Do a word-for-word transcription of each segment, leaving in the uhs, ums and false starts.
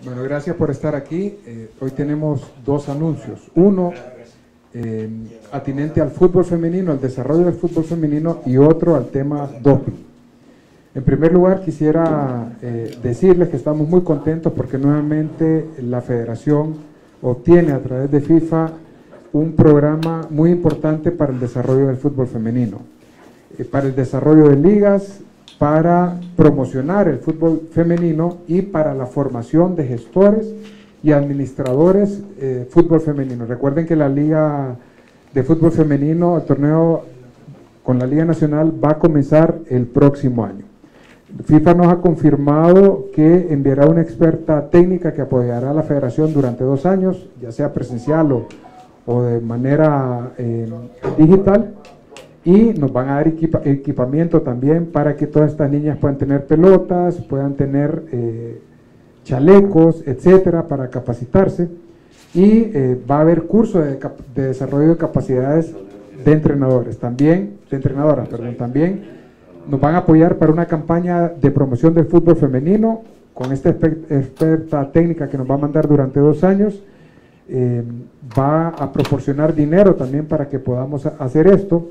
Bueno, gracias por estar aquí. Eh, hoy tenemos dos anuncios. Uno, eh, atinente al fútbol femenino, al desarrollo del fútbol femenino, y otro al tema doping. En primer lugar, quisiera eh, decirles que estamos muy contentos porque nuevamente la federación obtiene a través de FIFA un programa muy importante para el desarrollo del fútbol femenino, eh, para el desarrollo de ligas, para promocionar el fútbol femenino y para la formación de gestores y administradores eh, fútbol femenino. Recuerden que la Liga de Fútbol Femenino, el torneo con la Liga Nacional, va a comenzar el próximo año. FIFA nos ha confirmado que enviará una experta técnica que apoyará a la federación durante dos años, ya sea presencial o, o de manera eh, digital, y nos van a dar equipa, equipamiento también para que todas estas niñas puedan tener pelotas, puedan tener eh, chalecos, etcétera, para capacitarse, y eh, va a haber cursos de, de desarrollo de capacidades de entrenadores, también, de entrenadoras, perdón, también nos van a apoyar para una campaña de promoción del fútbol femenino con esta experta técnica que nos va a mandar durante dos años. Eh, va a proporcionar dinero también para que podamos hacer esto,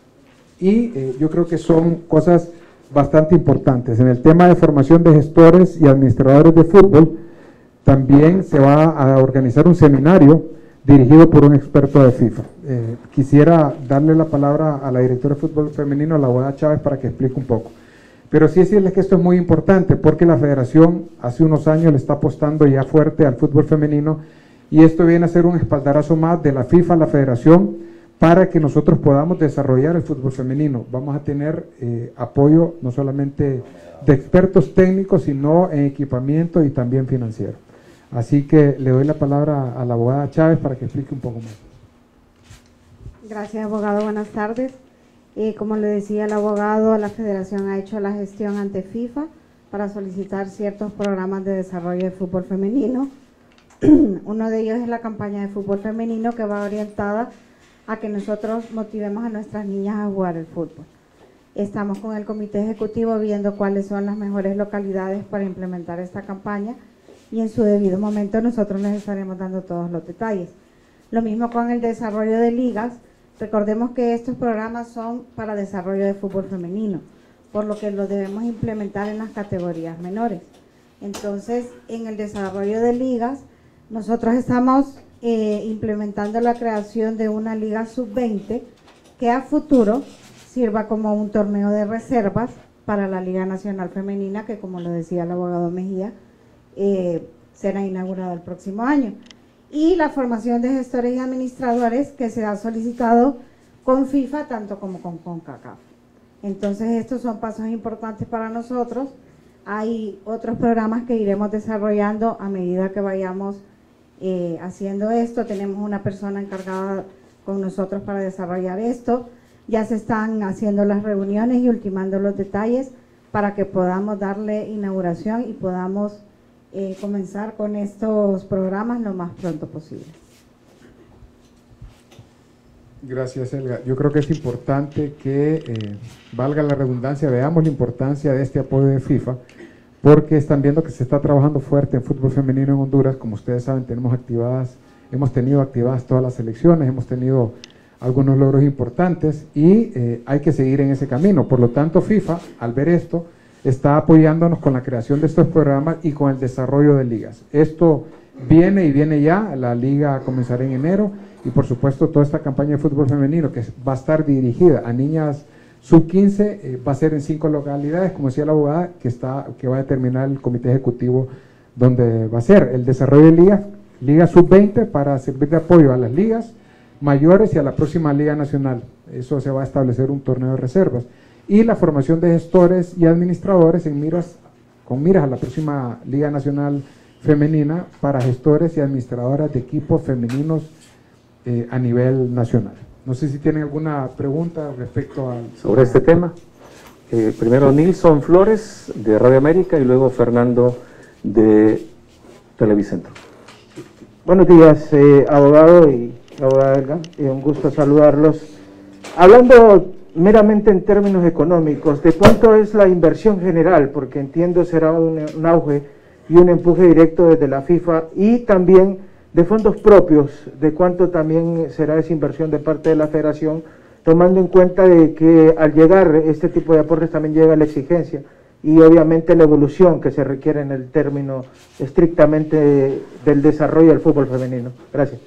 y eh, yo creo que son cosas bastante importantes. En el tema de formación de gestores y administradores de fútbol, también se va a organizar un seminario dirigido por un experto de FIFA. Eh, quisiera darle la palabra a la directora de fútbol femenino, a la abogada Chávez, para que explique un poco. Pero sí decirles que esto es muy importante porque la federación hace unos años le está apostando ya fuerte al fútbol femenino, y esto viene a ser un espaldarazo más de la FIFA a la federación para que nosotros podamos desarrollar el fútbol femenino. Vamos a tener eh, apoyo no solamente de expertos técnicos, sino en equipamiento y también financiero. Así que le doy la palabra a la abogada Chávez para que explique un poco más. Gracias, abogado. Buenas tardes. Eh, como le decía el abogado, la federación ha hecho la gestión ante FIFA para solicitar ciertos programas de desarrollo de fútbol femenino. Uno de ellos es la campaña de fútbol femenino, que va orientada a que nosotros motivemos a nuestras niñas a jugar el fútbol. Estamos con el comité ejecutivo viendo cuáles son las mejores localidades para implementar esta campaña, y en su debido momento nosotros les estaremos dando todos los detalles. Lo mismo con el desarrollo de ligas. Recordemos que estos programas son para desarrollo de fútbol femenino, por lo que lo debemos implementar en las categorías menores. Entonces, en el desarrollo de ligas, nosotros estamos eh, implementando la creación de una liga sub veinte que a futuro sirva como un torneo de reservas para la Liga Nacional Femenina, que, como lo decía el abogado Mejía, eh, será inaugurada el próximo año. Y la formación de gestores y administradores, que se ha solicitado con FIFA tanto como con CONCACAF. Entonces, estos son pasos importantes para nosotros. Hay otros programas que iremos desarrollando a medida que vayamos eh, haciendo esto. Tenemos una persona encargada con nosotros para desarrollar esto. Ya se están haciendo las reuniones y ultimando los detalles para que podamos darle inauguración y podamos Eh, comenzar con estos programas lo más pronto posible. Gracias, Elga. Yo creo que es importante que, eh, valga la redundancia, veamos la importancia de este apoyo de FIFA, porque están viendo que se está trabajando fuerte en fútbol femenino en Honduras. Como ustedes saben, tenemos activadas, hemos tenido activadas todas las selecciones, hemos tenido algunos logros importantes, y eh, hay que seguir en ese camino. Por lo tanto, FIFA, al ver esto, está apoyándonos con la creación de estos programas y con el desarrollo de ligas. Esto viene y viene ya, la liga comenzará en enero, y por supuesto toda esta campaña de fútbol femenino que va a estar dirigida a niñas sub quince, eh, va a ser en cinco localidades, como decía la abogada, que, está, que va a determinar el comité ejecutivo donde va a ser el desarrollo de ligas, liga sub veinte para servir de apoyo a las ligas mayores y a la próxima Liga Nacional. Eso se va a establecer un torneo de reservas. Y la formación de gestores y administradores en miras, con miras a la próxima Liga Nacional Femenina para gestores y administradoras de equipos femeninos eh, a nivel nacional. No sé si tienen alguna pregunta respecto al... Sobre este tema. Eh, primero Nilson Flores, de Radio América, y luego Fernando, de Televicentro. Buenos días, eh, abogado y abogada Elga, eh, un gusto saludarlos. Hablando meramente en términos económicos, ¿de cuánto es la inversión general? Porque entiendo será un, un auge y un empuje directo desde la FIFA y también de fondos propios, de cuánto también será esa inversión de parte de la federación, tomando en cuenta de que al llegar este tipo de aportes también llega la exigencia y obviamente la evolución que se requiere en el término estrictamente del desarrollo del fútbol femenino. Gracias.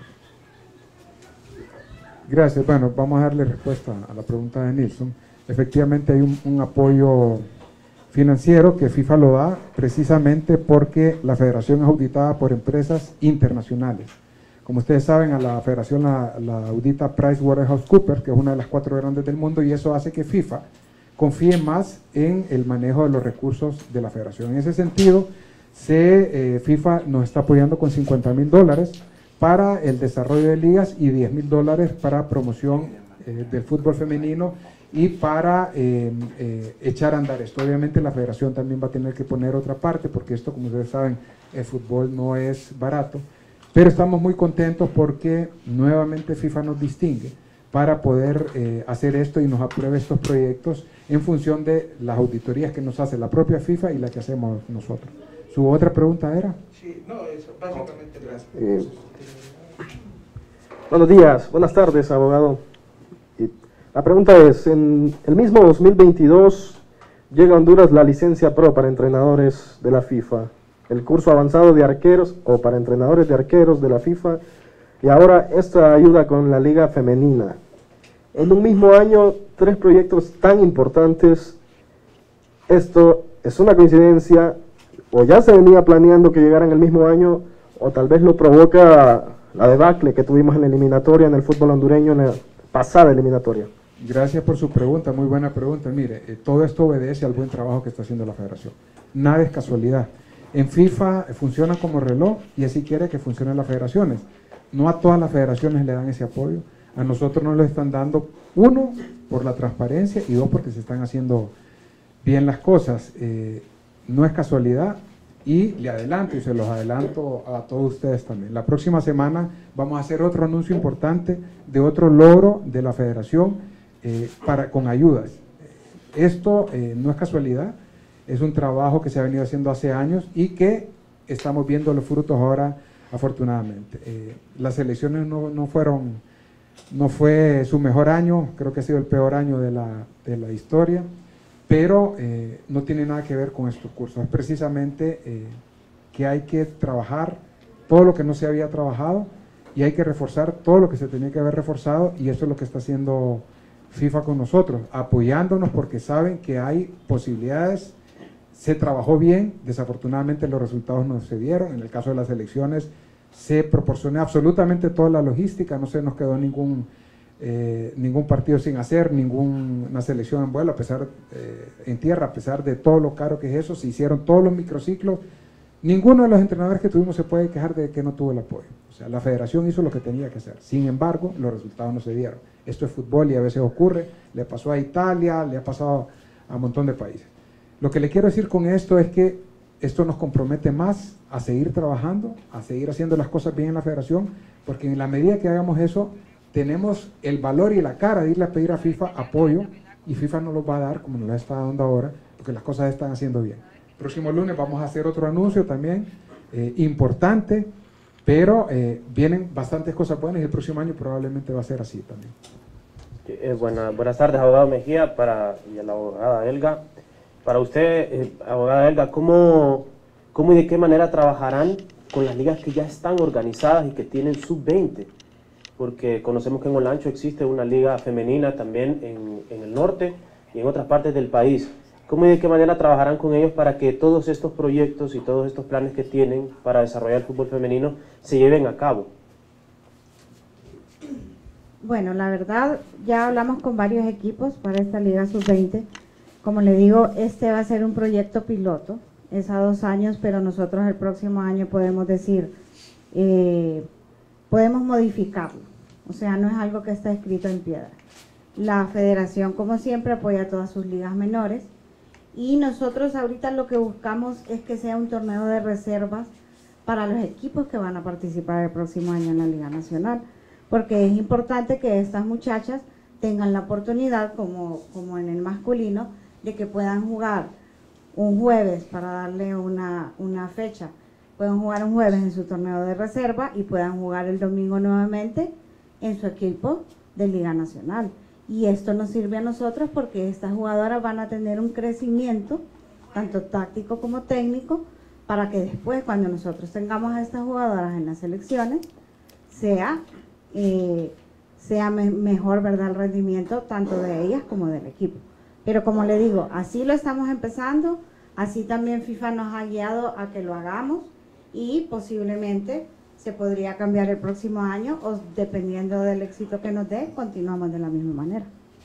Gracias. Bueno, vamos a darle respuesta a la pregunta de Nilsson. Efectivamente hay un, un apoyo financiero que FIFA lo da precisamente porque la federación es auditada por empresas internacionales. Como ustedes saben, a la federación la, la audita PricewaterhouseCoopers, que es una de las cuatro grandes del mundo, y eso hace que FIFA confíe más en el manejo de los recursos de la federación. En ese sentido, se, eh, FIFA nos está apoyando con cincuenta mil dólares para el desarrollo de ligas y diez mil dólares para promoción eh, del fútbol femenino y para eh, eh, echar a andar esto. Obviamente la federación también va a tener que poner otra parte, porque esto, como ustedes saben, el fútbol no es barato, pero estamos muy contentos porque nuevamente FIFA nos distingue para poder eh, hacer esto y nos apruebe estos proyectos en función de las auditorías que nos hace la propia FIFA y la que hacemos nosotros. ¿Su otra pregunta era? Sí, no, eso, básicamente. Gracias. Eh, buenos días, buenas tardes, abogado. Y la pregunta es, en el mismo dos mil veintidós llega a Honduras la licencia pro para entrenadores de la FIFA, el curso avanzado de arqueros o para entrenadores de arqueros de la FIFA, y ahora esta ayuda con la liga femenina. En un mismo año, tres proyectos tan importantes. ¿Esto es una coincidencia o ya se venía planeando que llegaran el mismo año, o tal vez lo provoca la debacle que tuvimos en la eliminatoria en el fútbol hondureño, en la pasada eliminatoria? Gracias por su pregunta, muy buena pregunta. Mire, eh, todo esto obedece al buen trabajo que está haciendo la federación. Nada es casualidad. En FIFA funciona como reloj y así quiere que funcionen las federaciones. No a todas las federaciones le dan ese apoyo. A nosotros nos lo están dando, uno, por la transparencia, y dos, porque se están haciendo bien las cosas. Eh, no es casualidad, y le adelanto, y se los adelanto a todos ustedes también. La próxima semana vamos a hacer otro anuncio importante de otro logro de la federación eh, para, con ayudas. Esto eh, no es casualidad, es un trabajo que se ha venido haciendo hace años y que estamos viendo los frutos ahora, afortunadamente. Eh, las elecciones no, no fueron, no fue su mejor año, creo que ha sido el peor año de la, de la historia, pero eh, no tiene nada que ver con estos cursos. Es precisamente eh, que hay que trabajar todo lo que no se había trabajado y hay que reforzar todo lo que se tenía que haber reforzado, y eso es lo que está haciendo FIFA con nosotros, apoyándonos porque saben que hay posibilidades. Se trabajó bien, desafortunadamente los resultados no se dieron. En el caso de las elecciones se proporcionó absolutamente toda la logística, no se nos quedó ningún, eh, ningún partido sin hacer, ninguna selección en vuelo, a pesar, eh, en tierra, a pesar de todo lo caro que es eso. Se hicieron todos los microciclos. Ninguno de los entrenadores que tuvimos se puede quejar de que no tuvo el apoyo. O sea, la federación hizo lo que tenía que hacer. Sin embargo, los resultados no se dieron. Esto es fútbol y a veces ocurre. Le pasó a Italia, le ha pasado a un montón de países. Lo que le quiero decir con esto es que esto nos compromete más a seguir trabajando, a seguir haciendo las cosas bien en la federación, porque en la medida que hagamos eso, tenemos el valor y la cara de irle a pedir a FIFA apoyo, y FIFA nos lo va a dar como nos lo está dando ahora, porque las cosas están haciendo bien. El próximo lunes vamos a hacer otro anuncio también eh, importante, pero eh, vienen bastantes cosas buenas y el próximo año probablemente va a ser así también. Eh, buena, buenas tardes, abogado Mejía, para, y a la abogada Elga. Para usted, eh, abogada Elga, ¿cómo, ¿cómo y de qué manera trabajarán con las ligas que ya están organizadas y que tienen sub veinte? Porque conocemos que en Olancho existe una liga femenina también en, en el norte y en otras partes del país. ¿Cómo y de qué manera trabajarán con ellos para que todos estos proyectos y todos estos planes que tienen para desarrollar el fútbol femenino se lleven a cabo? Bueno, la verdad, ya hablamos con varios equipos para esta Liga sub veinte. Como le digo, este va a ser un proyecto piloto, es a dos años, pero nosotros el próximo año podemos decir, eh, podemos modificarlo. O sea, no es algo que está escrito en piedra. La federación, como siempre, apoya a todas sus ligas menores. Y nosotros ahorita lo que buscamos es que sea un torneo de reservas para los equipos que van a participar el próximo año en la Liga Nacional, porque es importante que estas muchachas tengan la oportunidad, como, como en el masculino, de que puedan jugar un jueves, para darle una, una fecha. Pueden jugar un jueves en su torneo de reserva y puedan jugar el domingo nuevamente en su equipo de Liga Nacional. Y esto nos sirve a nosotros porque estas jugadoras van a tener un crecimiento, tanto táctico como técnico, para que después, cuando nosotros tengamos a estas jugadoras en las selecciones, sea, eh, sea me mejor, ¿verdad?, el rendimiento tanto de ellas como del equipo. Pero como le digo, así lo estamos empezando, así también FIFA nos ha guiado a que lo hagamos y posiblemente se podría cambiar el próximo año o dependiendo del éxito que nos dé, continuamos de la misma manera.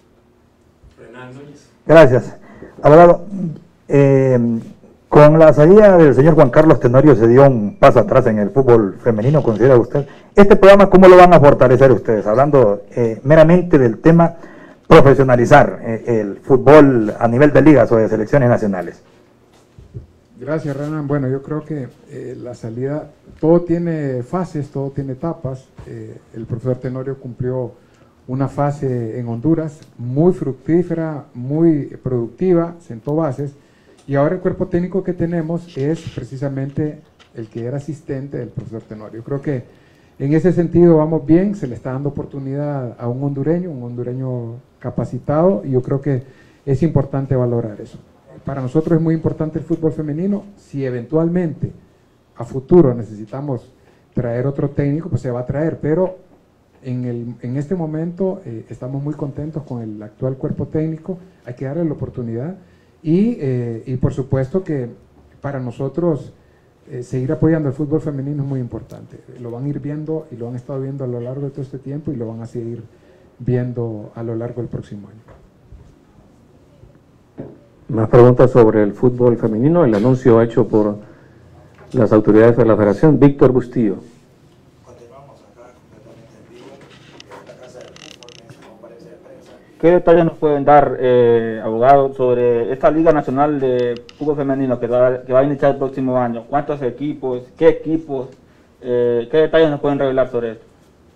Gracias. Abogado, eh, con la salida del señor Juan Carlos Tenorio se dio un paso atrás en el fútbol femenino, ¿considera usted? Este programa, ¿cómo lo van a fortalecer ustedes? Hablando eh, meramente del tema profesionalizar eh, el fútbol a nivel de ligas o de selecciones nacionales. Gracias, Renan. Bueno, yo creo que eh, la salida, todo tiene fases, todo tiene etapas. Eh, el profesor Tenorio cumplió una fase en Honduras muy fructífera, muy productiva, sentó bases, y ahora el cuerpo técnico que tenemos es precisamente el que era asistente del profesor Tenorio. Yo creo que en ese sentido vamos bien, se le está dando oportunidad a un hondureño, un hondureño capacitado, y yo creo que es importante valorar eso. Para nosotros es muy importante el fútbol femenino. Si eventualmente a futuro necesitamos traer otro técnico, pues se va a traer, pero en, el, en este momento eh, estamos muy contentos con el actual cuerpo técnico, hay que darle la oportunidad y, eh, y por supuesto que para nosotros eh, seguir apoyando el fútbol femenino es muy importante. Lo van a ir viendo y lo han estado viendo a lo largo de todo este tiempo y lo van a seguir viendo a lo largo del próximo año. Más preguntas sobre el fútbol femenino, el anuncio hecho por las autoridades de la Federación. Víctor Bustillo. Continuamos acá completamente en vivo en la Casa del Fútbol, en conferencia de prensa. ¿Qué detalles nos pueden dar, eh, abogado, sobre esta Liga Nacional de Fútbol Femenino que va, que va a iniciar el próximo año? ¿Cuántos equipos? ¿Qué equipos? Eh, ¿Qué detalles nos pueden revelar sobre esto?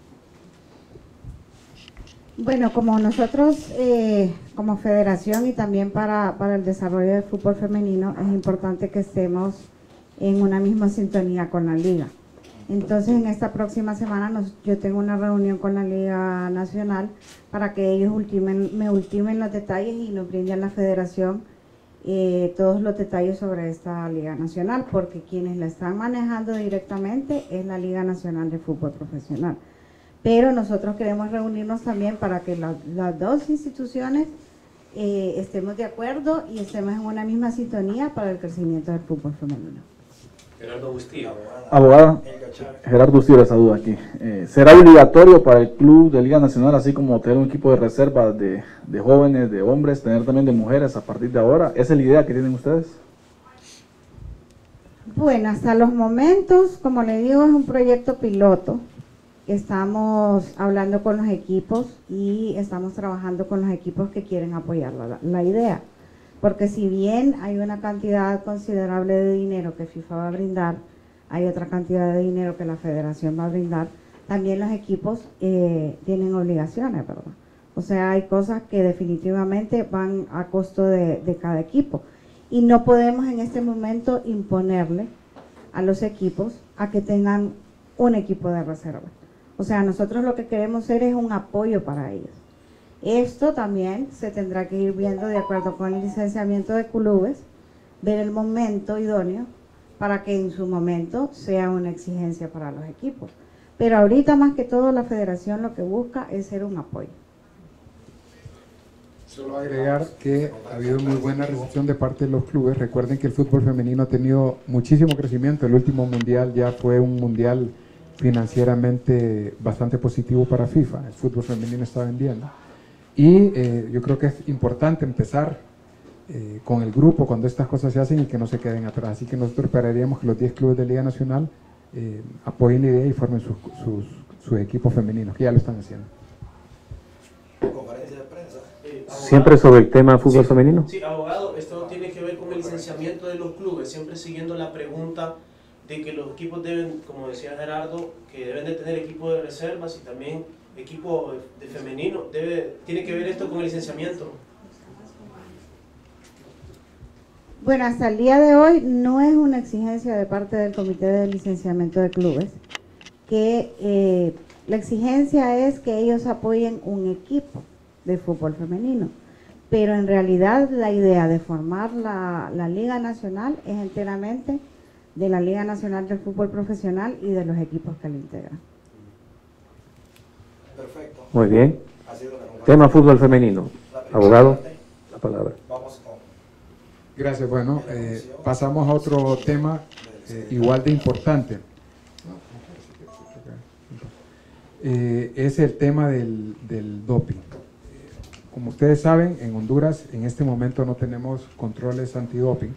Bueno, como nosotros, eh, como federación y también para, para el desarrollo del fútbol femenino, es importante que estemos en una misma sintonía con la liga. Entonces, en esta próxima semana nos, yo tengo una reunión con la Liga Nacional para que ellos ultimen, me ultimen los detalles y nos brinden a la federación eh, todos los detalles sobre esta Liga Nacional, porque quienes la están manejando directamente es la Liga Nacional de Fútbol Profesional. Pero nosotros queremos reunirnos también para que la, las dos instituciones eh, estemos de acuerdo y estemos en una misma sintonía para el crecimiento del fútbol femenino. Gerardo Bustillo. Abogada, Gerardo Bustillo, esa duda aquí. Eh, ¿Será obligatorio para el club de Liga Nacional, así como tener un equipo de reserva de, de jóvenes, de hombres, tener también de mujeres a partir de ahora? ¿Esa es la idea que tienen ustedes? Bueno, hasta los momentos, como le digo, es un proyecto piloto. Estamos hablando con los equipos y estamos trabajando con los equipos que quieren apoyar la, la idea. Porque si bien hay una cantidad considerable de dinero que FIFA va a brindar, hay otra cantidad de dinero que la federación va a brindar, también los equipos eh, tienen obligaciones, ¿verdad? O sea, hay cosas que definitivamente van a costo de, de cada equipo. Y no podemos en este momento imponerle a los equipos a que tengan un equipo de reserva. O sea, nosotros lo que queremos ser es un apoyo para ellos. Esto también se tendrá que ir viendo de acuerdo con el licenciamiento de clubes, ver el momento idóneo para que en su momento sea una exigencia para los equipos. Pero ahorita más que todo la federación lo que busca es ser un apoyo. Solo agregar que ha habido muy buena recepción de parte de los clubes. Recuerden que el fútbol femenino ha tenido muchísimo crecimiento. El último mundial ya fue un mundial financieramente bastante positivo para FIFA. El fútbol femenino está vendiendo. Y eh, yo creo que es importante empezar eh, con el grupo cuando estas cosas se hacen y que no se queden atrás. Así que nosotros esperaríamos que los diez clubes de Liga Nacional eh, apoyen la idea y formen sus, sus, sus equipos femeninos, que ya lo están haciendo. Conferencia de prensa. Eh, ¿Siempre sobre el tema fútbol sí, femenino? Sí, abogado, esto tiene que ver con el licenciamiento de los clubes, siempre siguiendo la pregunta de que los equipos deben, como decía Gerardo, que deben de tener equipos de reservas y también equipo de femenino. Debe, ¿Tiene que ver esto con el licenciamiento? Bueno, hasta el día de hoy no es una exigencia de parte del Comité de Licenciamiento de Clubes, que eh, la exigencia es que ellos apoyen un equipo de fútbol femenino, pero en realidad la idea de formar la, la Liga Nacional es enteramente de la Liga Nacional del Fútbol Profesional y de los equipos que la integran. Perfecto. Muy bien. Ha sido una Tema fútbol femenino. Abogado, la palabra. Vamos con Gracias. Bueno, eh, pasamos a otro tema eh, igual de importante. Eh, es el tema del, del doping. Como ustedes saben, en Honduras en este momento no tenemos controles antidoping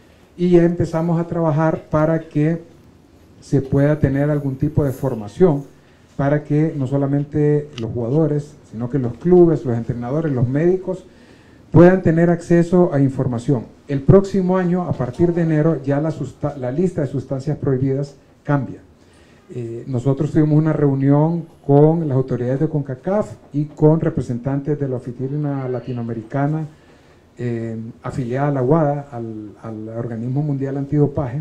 y ya empezamos a trabajar para que se pueda tener algún tipo de formación para que no solamente los jugadores, sino que los clubes, los entrenadores, los médicos puedan tener acceso a información. El próximo año, a partir de enero, ya la, la lista de sustancias prohibidas cambia. Eh, nosotros tuvimos una reunión con las autoridades de CONCACAF y con representantes de la oficina latinoamericana eh, afiliada a la WADA, al, al Organismo Mundial Antidopaje,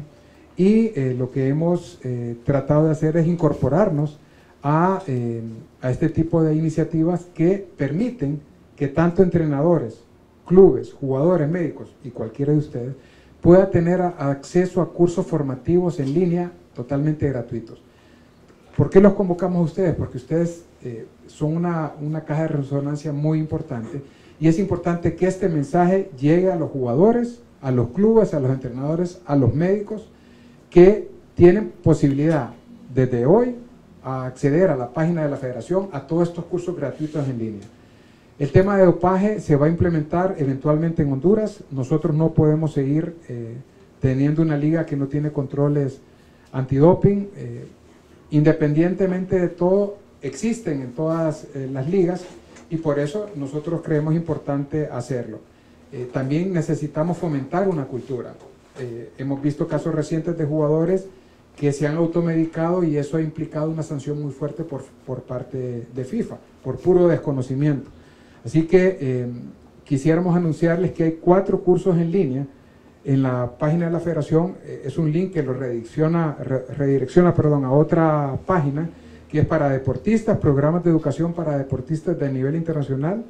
y eh, lo que hemos eh, tratado de hacer es incorporarnos a, eh, a este tipo de iniciativas que permiten que tanto entrenadores, clubes, jugadores, médicos y cualquiera de ustedes pueda tener a, acceso a cursos formativos en línea totalmente gratuitos. ¿Por qué los convocamos a ustedes? Porque ustedes eh, son una, una caja de resonancia muy importante y es importante que este mensaje llegue a los jugadores, a los clubes, a los entrenadores, a los médicos que tienen posibilidad desde hoy a acceder a la página de la federación a todos estos cursos gratuitos en línea. El tema de dopaje se va a implementar eventualmente en Honduras. Nosotros no podemos seguir eh, teniendo una liga que no tiene controles antidoping. Eh, independientemente de todo, existen en todas eh, las ligas y por eso nosotros creemos importante hacerlo. Eh, también necesitamos fomentar una cultura. Eh, hemos visto casos recientes de jugadores que se han automedicado y eso ha implicado una sanción muy fuerte por, por parte de FIFA, por puro desconocimiento. Así que eh, quisiéramos anunciarles que hay cuatro cursos en línea en la página de la federación. Eh, es un link que lo redirecciona, re, redirecciona perdón, a otra página que es para deportistas, programas de educación para deportistas de nivel internacional,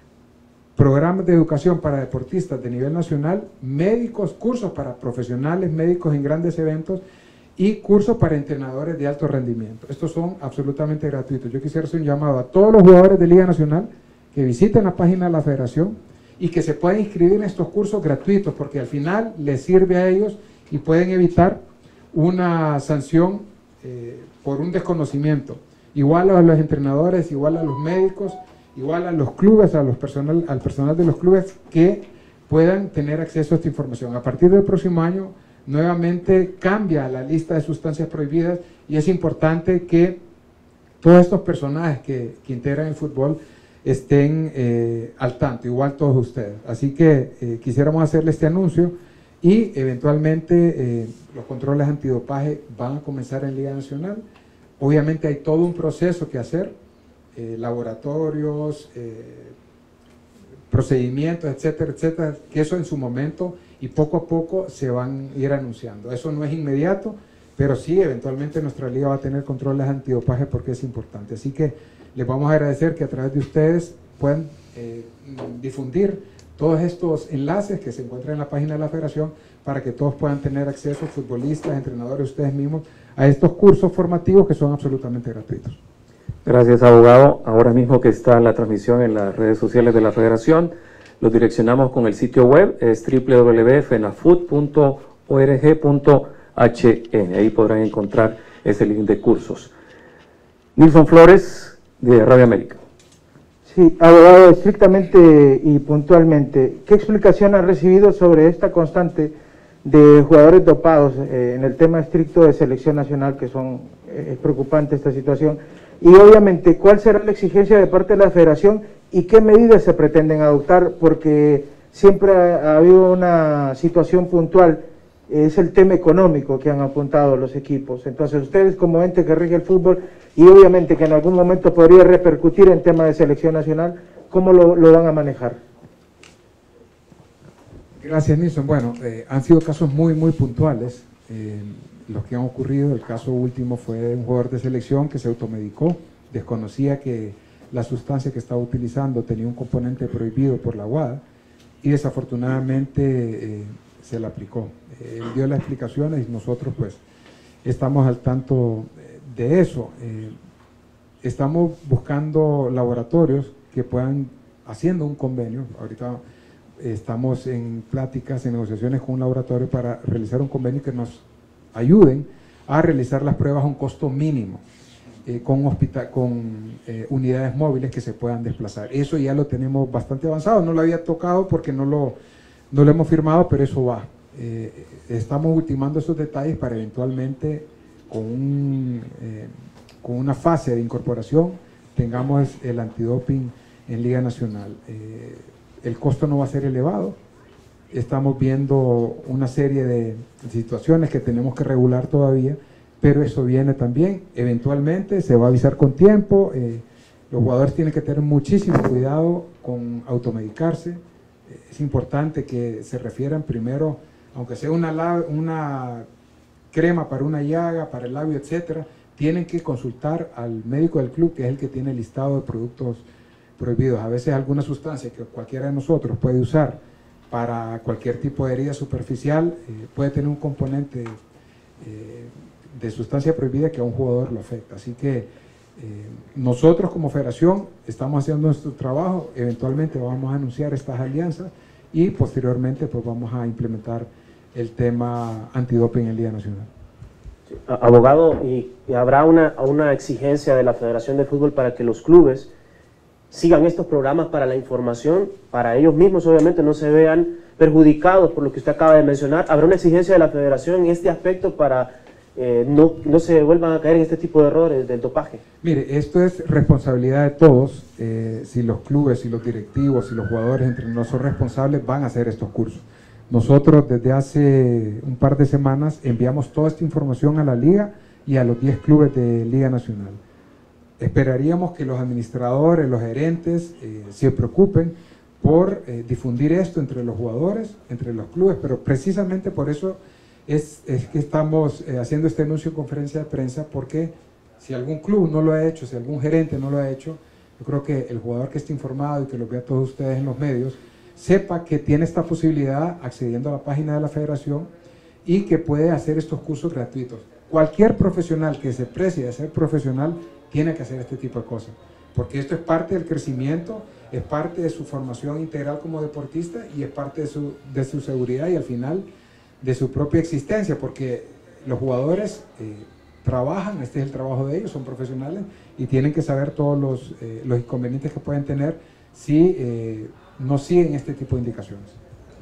programas de educación para deportistas de nivel nacional, médicos, cursos para profesionales, médicos en grandes eventos y cursos para entrenadores de alto rendimiento. Estos son absolutamente gratuitos. Yo quisiera hacer un llamado a todos los jugadores de Liga Nacional que visiten la página de la federación y que se puedan inscribir en estos cursos gratuitos, porque al final les sirve a ellos y pueden evitar una sanción eh, por un desconocimiento. Igual a los entrenadores, igual a los médicos, igual a los clubes, a los personal, al personal de los clubes que puedan tener acceso a esta información. A partir del próximo año, nuevamente cambia la lista de sustancias prohibidas y es importante que todos estos personajes que, que integran el fútbol estén eh, al tanto, igual todos ustedes. Así que eh, quisiéramos hacerle este anuncio y eventualmente eh, los controles antidopaje van a comenzar en Liga Nacional. Obviamente hay todo un proceso que hacer, eh, laboratorios, eh, procedimientos, etcétera, etcétera, que eso en su momento y poco a poco se van a ir anunciando. Eso no es inmediato, pero sí, eventualmente nuestra liga va a tener controles antidopaje porque es importante. Así que les vamos a agradecer que a través de ustedes puedan eh, difundir todos estos enlaces que se encuentran en la página de la federación para que todos puedan tener acceso, futbolistas, entrenadores, ustedes mismos, a estos cursos formativos que son absolutamente gratuitos. Gracias, abogado. Ahora mismo que está la transmisión en las redes sociales de la federación, los direccionamos con el sitio web, es doble u doble u doble u punto fenafut punto org punto h n. Ahí podrán encontrar ese link de cursos. Nilson Flores, de Radio América. Sí, abogado, estrictamente y puntualmente, ¿qué explicación ha recibido sobre esta constante de jugadores dopados eh, en el tema estricto de selección nacional, que son eh, es preocupante esta situación? Y obviamente, ¿cuál será la exigencia de parte de la federación y qué medidas se pretenden adoptar? Porque siempre ha, ha habido una situación puntual, es el tema económico que han apuntado los equipos. Entonces, ustedes como ente que rige el fútbol, y obviamente que en algún momento podría repercutir en tema de selección nacional, ¿cómo lo, lo van a manejar? Gracias, Nilson. Bueno, eh, han sido casos muy, muy puntuales eh, los que han ocurrido. El caso último fue de un jugador de selección que se automedicó, desconocía que la sustancia que estaba utilizando tenía un componente prohibido por la WADA y desafortunadamente eh, se la aplicó. Eh, él dio las explicaciones y nosotros pues estamos al tanto de eso. Eh, estamos buscando laboratorios que puedan, haciendo un convenio, ahorita estamos en pláticas, en negociaciones con un laboratorio para realizar un convenio que nos ayuden a realizar las pruebas a un costo mínimo, eh, con, hospital, con eh, unidades móviles que se puedan desplazar. Eso ya lo tenemos bastante avanzado, no lo había tocado porque no lo, no lo hemos firmado, pero eso va. Eh, estamos ultimando esos detalles para eventualmente con, un, eh, con una fase de incorporación tengamos el antidoping en Liga Nacional. Eh, el costo no va a ser elevado, estamos viendo una serie de situaciones que tenemos que regular todavía, pero eso viene también, eventualmente se va a avisar con tiempo. Eh, los jugadores tienen que tener muchísimo cuidado con automedicarse. Eh, es importante que se refieran primero, aunque sea una, una crema para una llaga, para el labio, etcétera, tienen que consultar al médico del club, que es el que tiene el listado de productos prohibidos. A veces alguna sustancia que cualquiera de nosotros puede usar para cualquier tipo de herida superficial eh, puede tener un componente eh, de sustancia prohibida que a un jugador lo afecta. Así que eh, nosotros como federación estamos haciendo nuestro trabajo, eventualmente vamos a anunciar estas alianzas y posteriormente pues vamos a implementar el tema antidoping en Liga Nacional. Abogado, ¿y, y habrá una, una exigencia de la Federación de Fútbol para que los clubes sigan estos programas para la información, para ellos mismos obviamente no se vean perjudicados por lo que usted acaba de mencionar? ¿Habrá una exigencia de la Federación en este aspecto para eh, no, no se vuelvan a caer en este tipo de errores del dopaje? Mire, esto es responsabilidad de todos. Eh, si los clubes, si los directivos, si los jugadores entre nosotros son responsables, van a hacer estos cursos. Nosotros desde hace un par de semanas enviamos toda esta información a la Liga y a los diez clubes de Liga Nacional. Esperaríamos que los administradores, los gerentes eh, se preocupen por eh, difundir esto entre los jugadores, entre los clubes, pero precisamente por eso es, es que estamos eh, haciendo este anuncio en conferencia de prensa, porque si algún club no lo ha hecho, si algún gerente no lo ha hecho, yo creo que el jugador que esté informado y que lo vea todos ustedes en los medios, sepa que tiene esta posibilidad accediendo a la página de la federación y que puede hacer estos cursos gratuitos. Cualquier profesional que se precie de ser profesional tiene que hacer este tipo de cosas, porque esto es parte del crecimiento, es parte de su formación integral como deportista y es parte de su, de su seguridad y al final de su propia existencia, porque los jugadores eh, trabajan, este es el trabajo de ellos, son profesionales y tienen que saber todos los, eh, los inconvenientes que pueden tener si eh, no siguen este tipo de indicaciones.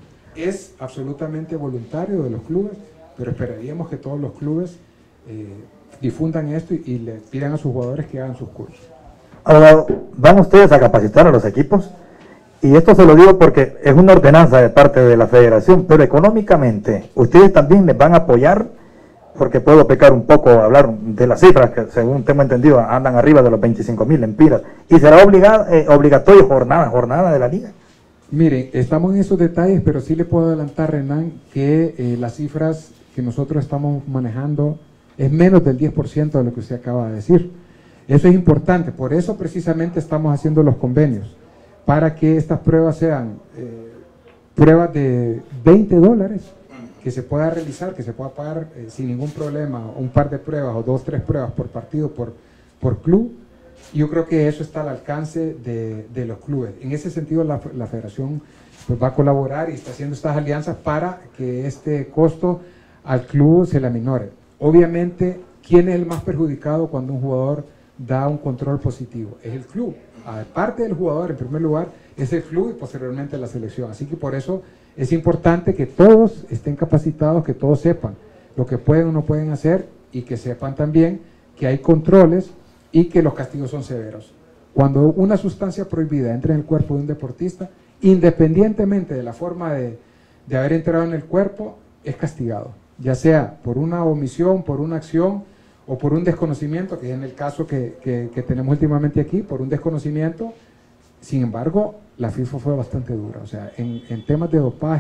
Es absolutamente voluntario de los clubes, pero esperaríamos que todos los clubes eh, difundan esto y, y le pidan a sus jugadores que hagan sus cursos. Ahora, van ustedes a capacitar a los equipos, y esto se lo digo porque es una ordenanza de parte de la federación, pero económicamente, ustedes también les van a apoyar, porque puedo pecar un poco, hablar de las cifras, que según tengo entendido andan arriba de los veinticinco mil lempiras, y será obligado, eh, obligatorio jornada, jornada de la liga. Miren, estamos en esos detalles, pero sí le puedo adelantar, Renan, que eh, las cifras que nosotros estamos manejando es menos del diez por ciento de lo que usted acaba de decir. Eso es importante, por eso precisamente estamos haciendo los convenios, para que estas pruebas sean eh, pruebas de veinte dólares, que se pueda realizar, que se pueda pagar eh, sin ningún problema, un par de pruebas o dos, tres pruebas por partido, por, por club. Yo creo que eso está al alcance de, de los clubes. En ese sentido la, la federación pues, va a colaborar y está haciendo estas alianzas para que este costo al club se le aminore. Obviamente, ¿quién es el más perjudicado cuando un jugador da un control positivo? Es el club. Aparte del jugador, en primer lugar, es el club y posteriormente la selección. Así que por eso es importante que todos estén capacitados, que todos sepan lo que pueden o no pueden hacer y que sepan también que hay controles y que los castigos son severos. Cuando una sustancia prohibida entra en el cuerpo de un deportista, independientemente de la forma de, de haber entrado en el cuerpo, es castigado, ya sea por una omisión, por una acción o por un desconocimiento, que es en el caso que, que, que tenemos últimamente aquí, por un desconocimiento. Sin embargo, la FIFA fue bastante dura, o sea, en, en temas de dopaje,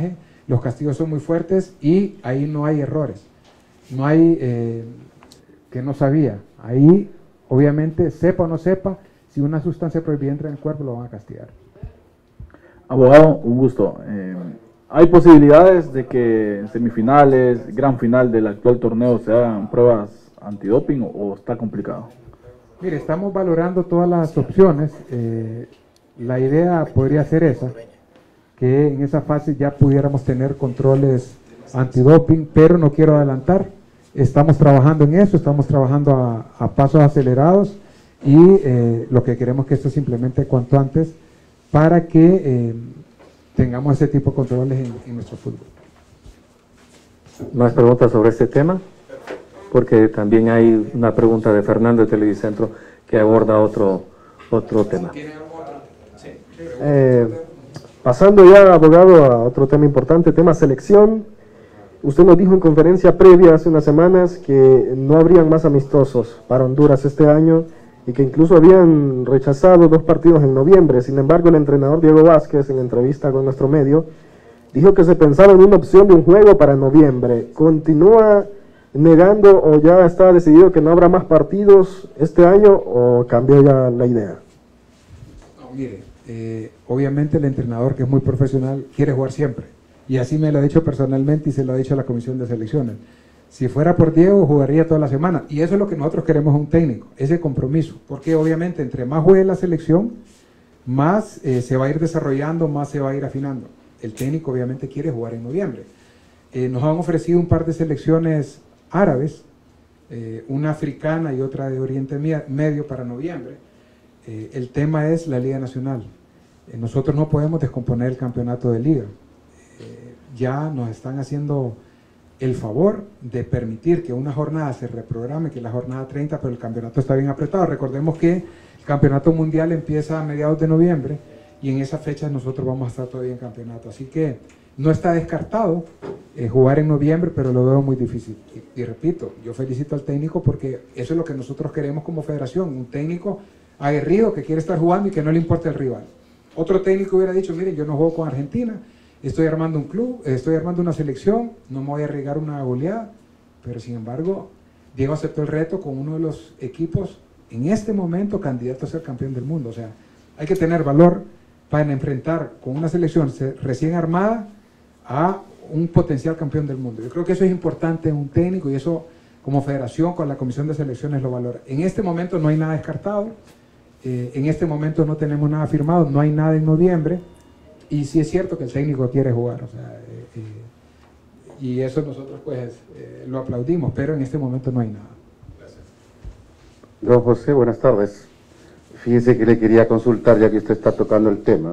los castigos son muy fuertes y ahí no hay errores, no hay eh, que no sabía, ahí obviamente sepa o no sepa, si una sustancia prohibida entra en el cuerpo lo van a castigar. Abogado, un gusto. Eh, ¿Hay posibilidades de que en semifinales, gran final del actual torneo se hagan pruebas antidoping o, o está complicado? Mire, estamos valorando todas las opciones. Eh, la idea podría ser esa, que en esa fase ya pudiéramos tener controles antidoping, pero no quiero adelantar. Estamos trabajando en eso, estamos trabajando a, a pasos acelerados y eh, lo que queremos es que esto se implemente cuanto antes para que eh, tengamos ese tipo de controles en, en nuestro fútbol. ¿Más preguntas sobre este tema? Porque también hay una pregunta de Fernando de Televicentro que aborda otro, otro tema. Eh, pasando ya, abogado, a otro tema importante, tema selección. Usted nos dijo en conferencia previa hace unas semanas que no habrían más amistosos para Honduras este año y que incluso habían rechazado dos partidos en noviembre. Sin embargo, el entrenador Diego Vázquez, en entrevista con nuestro medio, dijo que se pensaba en una opción de un juego para noviembre. ¿Continúa negando o ya está decidido que no habrá más partidos este año o cambió ya la idea? No, mire, eh, obviamente el entrenador, que es muy profesional, quiere jugar siempre. Y así me lo ha dicho personalmente y se lo ha dicho a la comisión de selecciones. Si fuera por Diego, jugaría toda la semana. Y eso es lo que nosotros queremos a un técnico, ese compromiso. Porque obviamente entre más juegue la selección, más eh, se va a ir desarrollando, más se va a ir afinando. El técnico obviamente quiere jugar en noviembre. Eh, nos han ofrecido un par de selecciones árabes, eh, una africana y otra de Oriente Medio para noviembre. Eh, el tema es la Liga Nacional. Eh, nosotros no podemos descomponer el campeonato de Liga. Eh, ya nos están haciendo el favor de permitir que una jornada se reprograme, que es la jornada treinta, pero el campeonato está bien apretado. Recordemos que el campeonato mundial empieza a mediados de noviembre y en esa fecha nosotros vamos a estar todavía en campeonato. Así que no está descartado eh, jugar en noviembre, pero lo veo muy difícil. Y, y repito, yo felicito al técnico porque eso es lo que nosotros queremos como federación, un técnico aguerrido que quiere estar jugando y que no le importa el rival. Otro técnico hubiera dicho, miren, yo no juego con Argentina, estoy armando un club, estoy armando una selección, no me voy a arriesgar una goleada, pero sin embargo, Diego aceptó el reto con uno de los equipos en este momento candidato a ser campeón del mundo. O sea, hay que tener valor para enfrentar con una selección recién armada a un potencial campeón del mundo. Yo creo que eso es importante en un técnico y eso como federación con la comisión de selecciones lo valora. En este momento no hay nada descartado, eh, en este momento no tenemos nada firmado, no hay nada en noviembre. Y sí es cierto que el técnico quiere jugar, o sea, eh, eh, y eso nosotros pues eh, lo aplaudimos, pero en este momento no hay nada. Gracias. Don José, buenas tardes. Fíjese que le quería consultar, ya que usted está tocando el tema,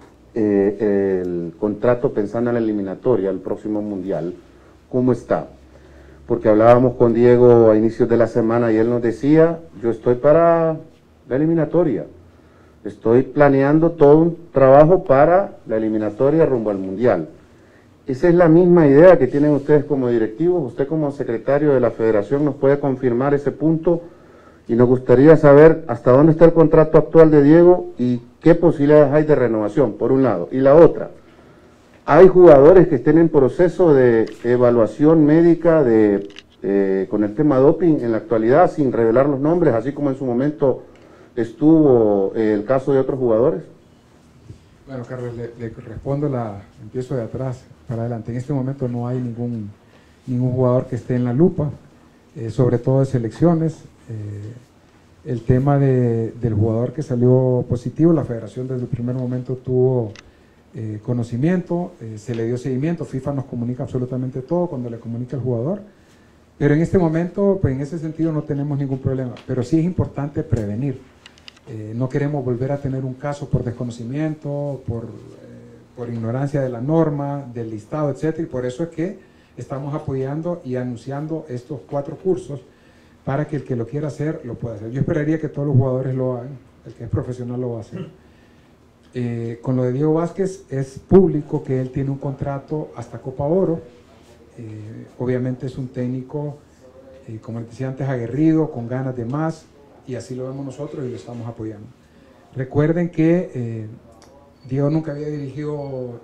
eh, el contrato pensando en la eliminatoria, el próximo mundial, ¿cómo está? Porque hablábamos con Diego a inicios de la semana y él nos decía, yo estoy para la eliminatoria. Estoy planeando todo un trabajo para la eliminatoria rumbo al Mundial. ¿Esa es la misma idea que tienen ustedes como directivos? ¿Usted como secretario de la Federación nos puede confirmar ese punto? Y nos gustaría saber hasta dónde está el contrato actual de Diego y qué posibilidades hay de renovación, por un lado. Y la otra, ¿hay jugadores que estén en proceso de evaluación médica de, eh, con el tema doping en la actualidad, sin revelar los nombres, así como en su momento estuvo eh, el caso de otros jugadores? Bueno, Carlos, le, le respondo, la, empiezo de atrás para adelante. En este momento no hay ningún, ningún jugador que esté en la lupa, eh, sobre todo de selecciones. Eh, el tema de, del jugador que salió positivo, la federación desde el primer momento tuvo eh, conocimiento, eh, se le dio seguimiento, FIFA nos comunica absolutamente todo cuando le comunica al jugador. Pero en este momento, pues en ese sentido no tenemos ningún problema, pero sí es importante prevenir. Eh, no queremos volver a tener un caso por desconocimiento, por, eh, por ignorancia de la norma, del listado, etcétera, y por eso es que estamos apoyando y anunciando estos cuatro cursos para que el que lo quiera hacer, lo pueda hacer. Yo esperaría que todos los jugadores lo hagan, el que es profesional lo va a hacer. Eh, con lo de Diego Vázquez, es público que él tiene un contrato hasta Copa Oro. Eh, obviamente es un técnico, eh, como les decía antes, aguerrido, con ganas de más, y así lo vemos nosotros y lo estamos apoyando. Recuerden que eh, Diego nunca había dirigido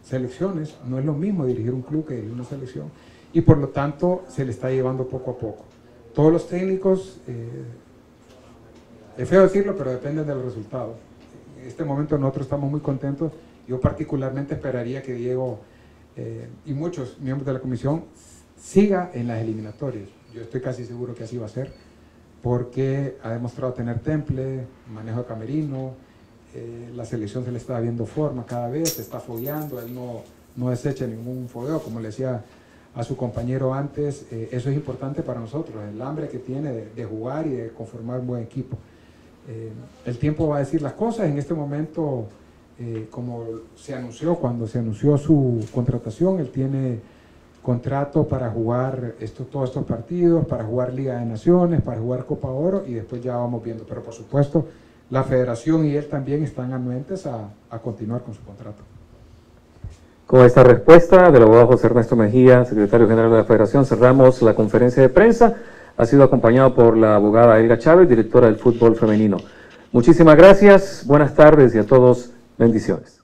selecciones, no es lo mismo dirigir un club que dirigir una selección, y por lo tanto se le está llevando poco a poco. Todos los técnicos, eh, es feo decirlo, pero dependen de los resultados. En este momento nosotros estamos muy contentos. Yo particularmente esperaría que Diego eh, y muchos miembros de la comisión siga en las eliminatorias. Yo estoy casi seguro que así va a ser, porque ha demostrado tener temple, manejo de camerino, eh, la selección se le está viendo forma cada vez, se está fogueando, él no, no desecha ningún fogueo, como le decía a su compañero antes, eh, eso es importante para nosotros, el hambre que tiene de, de jugar y de conformar un buen equipo. Eh, el tiempo va a decir las cosas. En este momento, eh, como se anunció cuando se anunció su contratación, él tiene contrato para jugar esto, todos estos partidos, para jugar Liga de Naciones, para jugar Copa Oro, y después ya vamos viendo. Pero por supuesto, la federación y él también están anuentes a, a continuar con su contrato. Con esta respuesta del abogado José Ernesto Mejía, secretario general de la Federación, cerramos la conferencia de prensa. Ha sido acompañado por la abogada Elga Chávez, directora del fútbol femenino. Muchísimas gracias, buenas tardes y a todos bendiciones.